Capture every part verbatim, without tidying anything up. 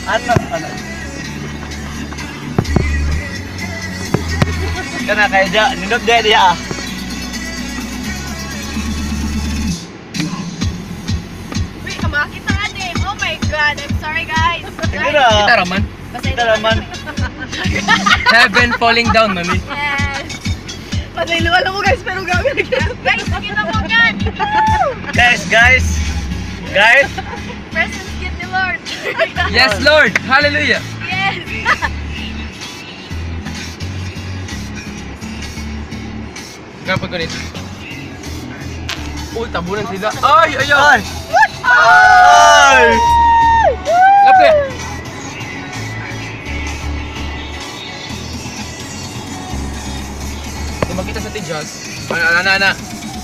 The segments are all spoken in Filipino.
Ano? Ano? Kana kaya dya, nindot dya diya ah. Uy, kamakita ate. Oh my God, I'm sorry guys. Hindi na. Kita raman. Kita naman. Heaven falling down, mami. Yes. Patay luwala mo guys, pero gawin na. Guys, kita mo yan. Guys, guys. Guys. Presence gift ni Lord. Yes, Lord. Hallelujah. Yes. Kapag ko nito. Uy, tabunan sila. Ay, ayaw. Ay! Ay! Lapi. Kung makita sa tijas. Ano, ano, ano, ano.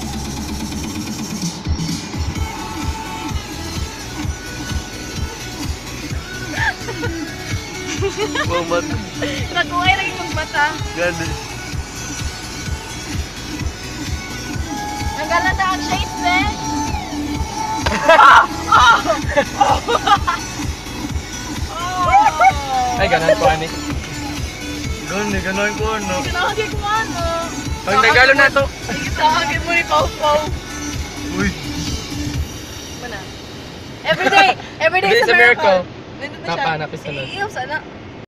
Mamat. Nag-uway lagi kong mata. Gani. Nagalata ang shades, be. Ay, ganun po, ani. Gani, gano'n ko ano. Kinakagay ko ano. Pag nagalo na to. Kinakagay mo ni Pau Pau. Uy. Mana? Everyday, everyday Everyday is is a miracle. Nandito na siya. Napa, napisunod. Iiyaw sana.